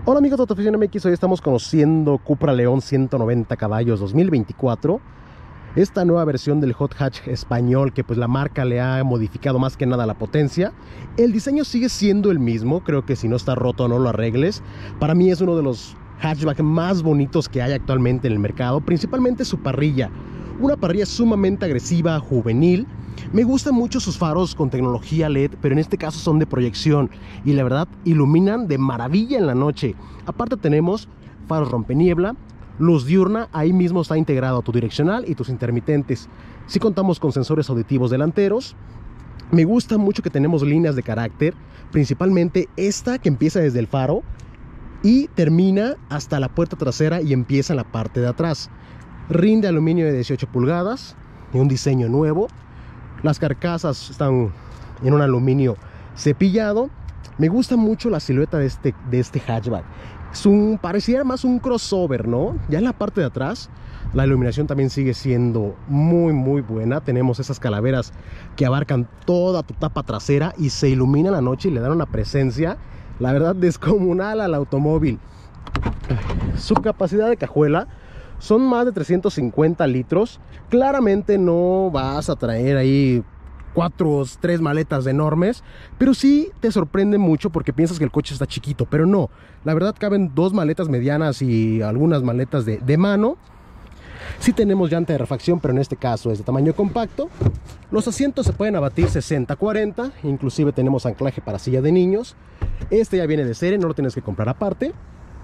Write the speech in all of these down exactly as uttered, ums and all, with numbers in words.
Hola amigos de Autoafición M X, hoy estamos conociendo Cupra León ciento noventa caballos dos mil veinticuatro. Esta nueva versión del hot hatch español que pues la marca le ha modificado más que nada la potencia. El diseño sigue siendo el mismo, creo que si no está roto no lo arregles. Para mí es uno de los hatchback más bonitos que hay actualmente en el mercado, principalmente su parrilla. Una parrilla sumamente agresiva, juvenil. Me gustan mucho sus faros con tecnología L E D, pero en este caso son de proyección y la verdad iluminan de maravilla en la noche. Aparte tenemos faros rompeniebla, luz diurna, ahí mismo está integrado tu direccional y tus intermitentes. Sí contamos con sensores auditivos delanteros. Me gusta mucho que tenemos líneas de carácter, principalmente esta que empieza desde el faro y termina hasta la puerta trasera y empieza en la parte de atrás. Rin de aluminio de dieciocho pulgadas y un diseño nuevo. Las carcasas están en un aluminio cepillado. Me gusta mucho la silueta de este, de este hatchback. Es un, pareciera más un crossover, ¿no? Ya en la parte de atrás la iluminación también sigue siendo muy muy buena. Tenemos esas calaveras que abarcan toda tu tapa trasera y se ilumina la noche y le dan una presencia, la verdad, descomunal al automóvil. Su capacidad de cajuela son más de trescientos cincuenta litros. Claramente no vas a traer ahí cuatro, tres maletas enormes, pero sí te sorprende mucho porque piensas que el coche está chiquito, pero no. La verdad caben dos maletas medianas y algunas maletas de, de mano. Sí tenemos llanta de refacción, pero en este caso es de tamaño compacto. Los asientos se pueden abatir sesenta cuarenta, inclusive tenemos anclaje para silla de niños. Este ya viene de serie, no lo tienes que comprar aparte.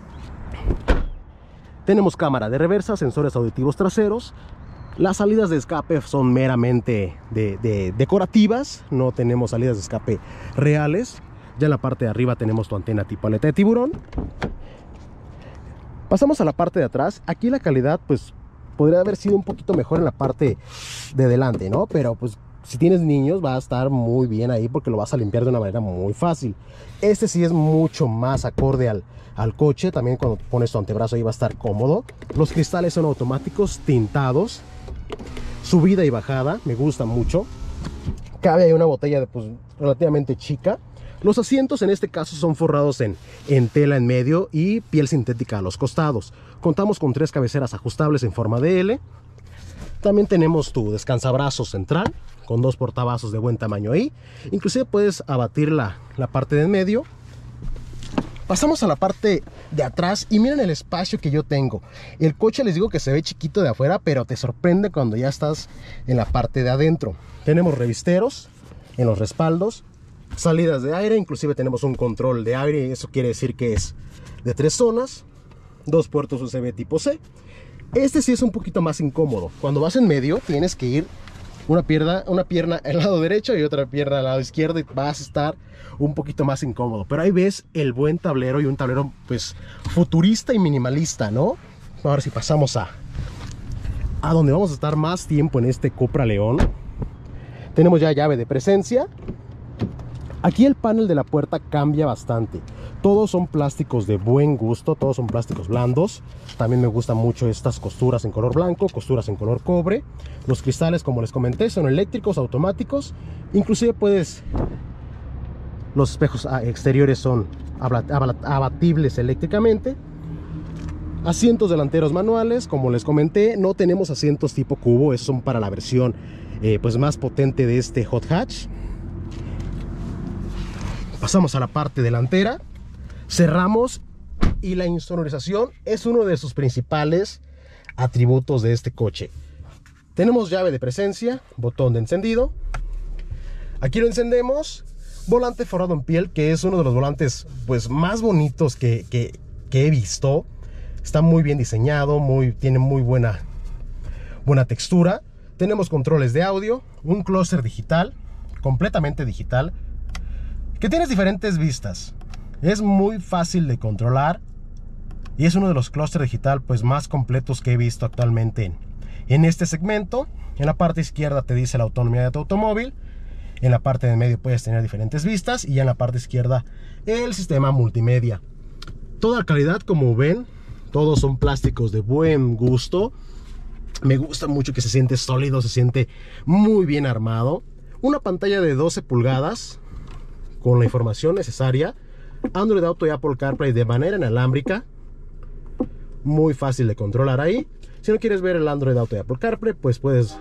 Tenemos cámara de reversa, sensores auditivos traseros. Las salidas de escape son meramente de, de, decorativas, no tenemos salidas de escape reales. Ya en la parte de arriba tenemos tu antena tipo aleta de tiburón. Pasamos a la parte de atrás. Aquí la calidad pues podría haber sido un poquito mejor en la parte de delante, ¿no? Pero pues si tienes niños va a estar muy bien ahí porque lo vas a limpiar de una manera muy fácil. Este sí es mucho más acorde al, al coche. También cuando pones tu antebrazo ahí va a estar cómodo. Los cristales son automáticos, tintados. Subida y bajada, me gusta mucho. Cabe ahí una botella de, pues, relativamente chica. Los asientos en este caso son forrados en, en tela en medio y piel sintética a los costados. Contamos con tres cabeceras ajustables en forma de L. También tenemos tu descansabrazos central con dos portavasos de buen tamaño ahí. Inclusive puedes abatir la, la parte de en medio. Pasamos a la parte de atrás y miren el espacio que yo tengo. El coche les digo que se ve chiquito de afuera, pero te sorprende cuando ya estás en la parte de adentro. Tenemos revisteros en los respaldos, salidas de aire, inclusive tenemos un control de aire, eso quiere decir que es de tres zonas, dos puertos U S B tipo C. Este sí es un poquito más incómodo. Cuando vas en medio tienes que ir una pierna, una pierna al lado derecho y otra pierna al lado izquierdo y vas a estar un poquito más incómodo. Pero ahí ves el buen tablero y un tablero pues futurista y minimalista, ¿no? Ahora si pasamos a, a donde vamos a estar más tiempo en este Cupra León. Tenemos ya llave de presencia. Aquí el panel de la puerta cambia bastante. Todos son plásticos de buen gusto, todos son plásticos blandos. También me gustan mucho estas costuras en color blanco, costuras en color cobre. Los cristales, como les comenté, son eléctricos, automáticos. Inclusive puedes... Los espejos exteriores son abatibles eléctricamente. Asientos delanteros manuales, como les comenté. No tenemos asientos tipo cubo, esos son para la versión eh, pues más potente de este hot hatch. Pasamos a la parte delantera, cerramos y la insonorización es uno de sus principales atributos de este coche. Tenemos llave de presencia, botón de encendido. Aquí lo encendemos. Volante forrado en piel, que es uno de los volantes pues más bonitos que, que, que he visto. Está muy bien diseñado, muy, tiene muy buena, buena textura. Tenemos controles de audio, un clúster digital, completamente digital, que tienes diferentes vistas. Es muy fácil de controlar y es uno de los clúster digital pues más completos que he visto actualmente en, en este segmento. En la parte izquierda te dice la autonomía de tu automóvil. En la parte de medio puedes tener diferentes vistas y ya en la parte izquierda el sistema multimedia. Toda calidad, como ven, todos son plásticos de buen gusto. Me gusta mucho que se siente sólido, se siente muy bien armado. Una pantalla de doce pulgadas con la información necesaria. Android Auto y Apple CarPlay de manera inalámbrica. Muy fácil de controlar ahí. Si no quieres ver el Android Auto y Apple CarPlay, pues puedes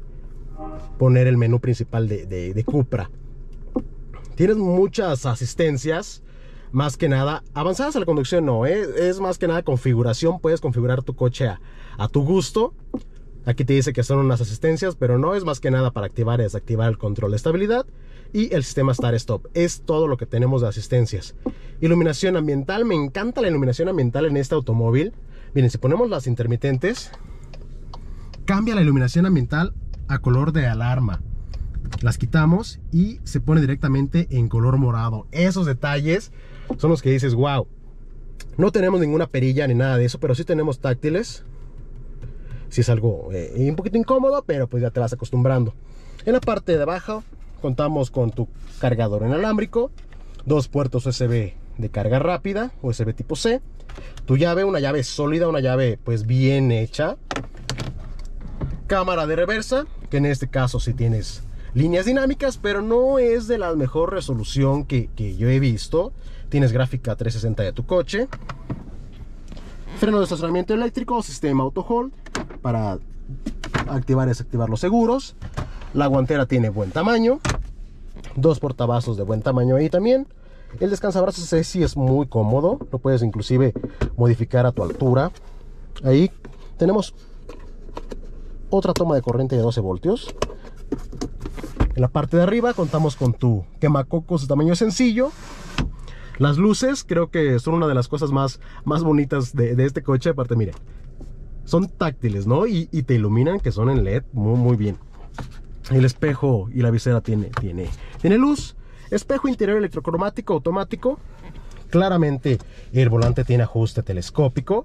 poner el menú principal de, de, de Cupra. Tienes muchas asistencias, más que nada avanzadas a la conducción no, ¿eh? Es más que nada configuración. Puedes configurar tu coche a, a tu gusto. Aquí te dice que son unas asistencias, pero no, es más que nada para activar y desactivar el control de estabilidad y el sistema Start Stop. Es todo lo que tenemos de asistencias. Iluminación ambiental, me encanta la iluminación ambiental en este automóvil. Miren, si ponemos las intermitentes, cambia la iluminación ambiental a color de alarma. Las quitamos y se pone directamente en color morado. Esos detalles son los que dices, wow. No tenemos ninguna perilla ni nada de eso, pero sí tenemos táctiles. Sí es algo eh, un poquito incómodo, pero pues ya te vas acostumbrando. En la parte de abajo contamos con tu cargador inalámbrico, dos puertos U S B de carga rápida, U S B tipo C, tu llave, una llave sólida, una llave pues bien hecha, cámara de reversa, que en este caso sí tienes líneas dinámicas, pero no es de la mejor resolución que, que yo he visto. Tienes gráfica trescientos sesenta de tu coche, freno de estacionamiento eléctrico, sistema auto hold para activar y desactivar los seguros. La guantera tiene buen tamaño, dos portavasos de buen tamaño ahí también. El descansabrazos ese sí es muy cómodo, lo puedes inclusive modificar a tu altura. Ahí tenemos otra toma de corriente de doce voltios. En la parte de arriba contamos con tu quemacocos de tamaño sencillo. Las luces creo que son una de las cosas más, más bonitas de, de este coche. Aparte, mire, son táctiles, ¿no? Y, y te iluminan, que son en L E D, muy, muy bien. El espejo y la visera tiene, tiene, tiene luz. Espejo interior electrocromático automático. Claramente el volante tiene ajuste telescópico.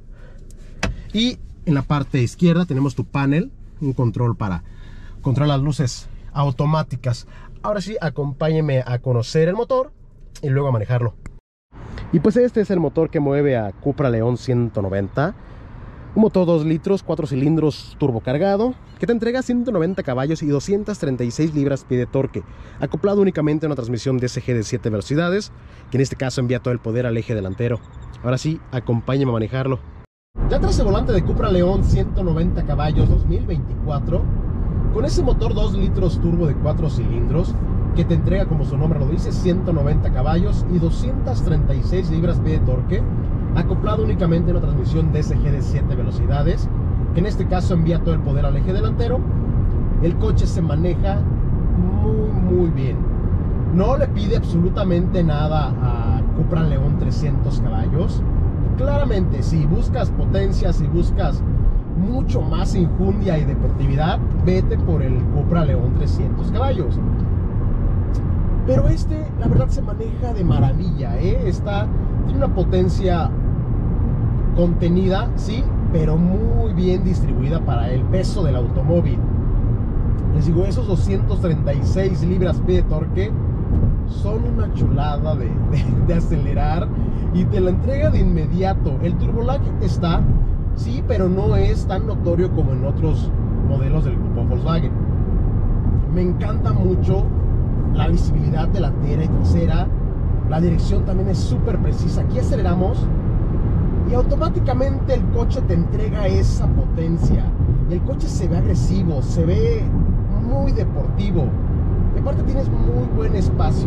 Y en la parte izquierda tenemos tu panel, un control para controlar las luces automáticas. Ahora sí, acompáñeme a conocer el motor y luego a manejarlo. Y pues este es el motor que mueve a Cupra León ciento noventa. Un motor dos litros, cuatro cilindros turbocargado, que te entrega ciento noventa caballos y doscientas treinta y seis libras-pie de torque, acoplado únicamente a una transmisión D S G de siete velocidades, que en este caso envía todo el poder al eje delantero. Ahora sí, acompáñame a manejarlo. Ya traes el volante de Cupra León ciento noventa caballos dos mil veinticuatro, con ese motor dos litros turbo de cuatro cilindros, que te entrega, como su nombre lo dice, ciento noventa caballos y doscientas treinta y seis libras-pie de torque, acoplado únicamente a una transmisión D S G de siete velocidades, que en este caso envía todo el poder al eje delantero. El coche se maneja muy muy bien. No le pide absolutamente nada a Cupra León trescientos caballos. Claramente, si buscas potencia, si buscas mucho más enjundia y deportividad, vete por el Cupra León trescientos caballos. Pero este, la verdad, se maneja de maravilla, ¿eh? Está, tiene una potencia contenida, sí, pero muy bien distribuida para el peso del automóvil. Les digo, esos doscientas treinta y seis libras-pie de torque son una chulada de, de, de acelerar y te la entrega de inmediato. El turbolag está, sí, pero no es tan notorio como en otros modelos del grupo Volkswagen. Me encanta mucho la visibilidad delantera y trasera. La dirección también es súper precisa. Aquí aceleramos y automáticamente el coche te entrega esa potencia. Y el coche se ve agresivo, se ve muy deportivo. Y aparte tienes muy buen espacio.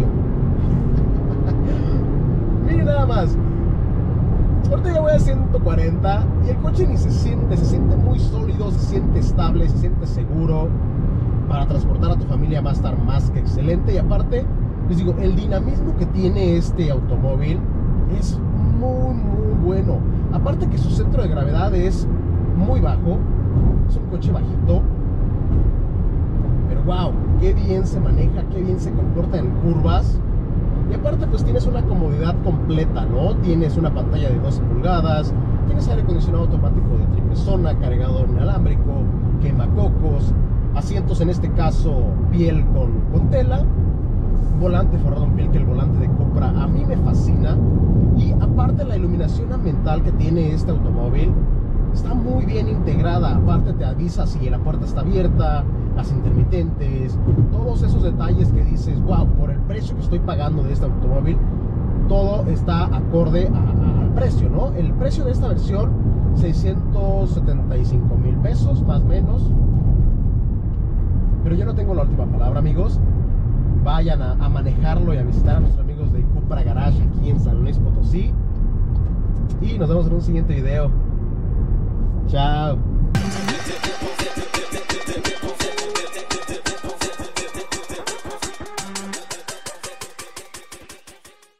Miren nada más. Ahorita ya voy a ciento cuarenta y el coche ni se siente, se siente muy sólido, se siente estable, se siente seguro. Para transportar a tu familia va a estar más que excelente. Y aparte, les digo, el dinamismo que tiene este automóvil es muy muy bueno. Aparte que su centro de gravedad es muy bajo, es un coche bajito, pero wow, qué bien se maneja, qué bien se comporta en curvas. Y aparte pues tienes una comodidad completa, ¿no? Tienes una pantalla de doce pulgadas, tienes aire acondicionado automático de triple zona, cargador inalámbrico, quemacocos, asientos en este caso piel con, con tela, volante forrado en piel, que el volante de Cupra a mí me fascina. Y aparte la iluminación ambiental que tiene este automóvil está muy bien integrada. Aparte te avisa si la puerta está abierta, las intermitentes, todos esos detalles que dices, wow, por el precio que estoy pagando de este automóvil, todo está acorde a, a, al precio, ¿no? El precio de esta versión, seiscientos setenta y cinco mil pesos, más o menos. Pero yo no tengo la última palabra, amigos. Vayan a, a manejarlo y a visitar a nuestros amigos de Cupra Garage aquí en San Luis Potosí. Y nos vemos en un siguiente video. Chao.